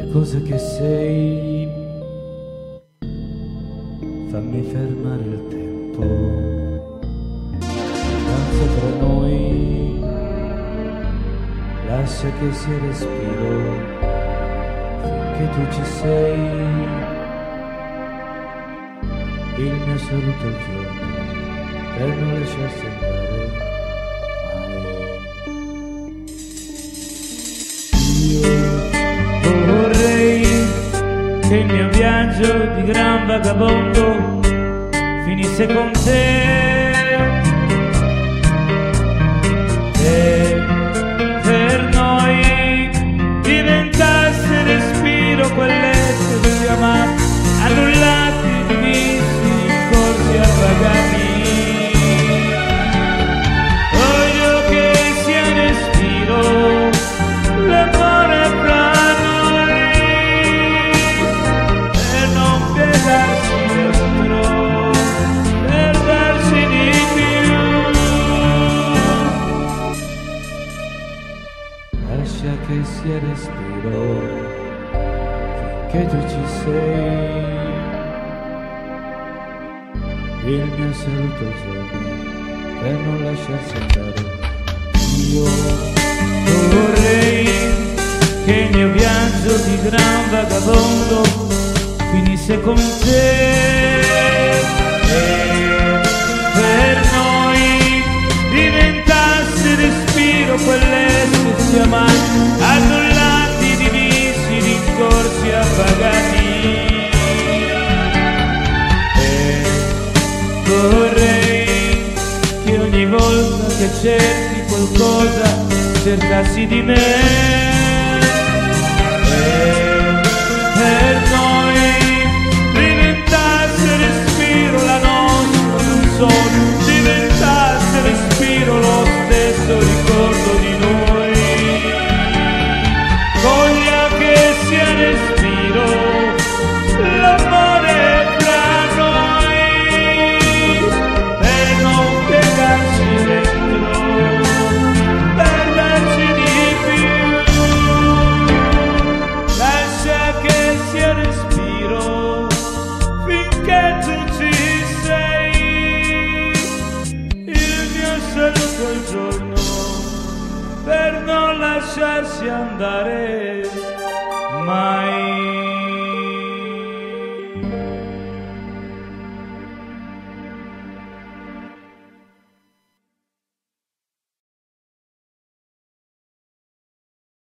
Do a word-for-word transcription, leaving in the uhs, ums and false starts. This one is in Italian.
cosa che sei, fammi fermare il tempo, danza tra noi, lascia che sia respiro, finché tu ci sei, il mio saluto al giorno, per non lasciarsi andare mai. Io vorrei che il mio viaggio di gran vagabondo finisse con te, e per noi diventasse respiro quell'essere che si ama, annullati, divisi, corsi appagati. Voglio che sia respiro l'amore fra noi, per non piegarci dentro, per darci di più. Lascia che sia respiro finché tu ci sei, il mio saluto al giorno per non lasciarsi andare. Io vorrei che il mio viaggio di gran vagabondo finisse con te, e per noi diventasse respiro quell'essere che si ama, annullati, divisi, rincorsi, appagati. E vorrei che ogni volta che cerchi qualcosa cercassi di me, e per noi diventasse respiro la nostra canzone, diventasse respiro lo stesso ricordo di noi. Voglia che sia respiro l'amore fra noi, per non piegarci dentro, per darci di più. Lascia che sia respiro finché tu ci sei, il mio saluto al giorno per non lasciarsi andare mai.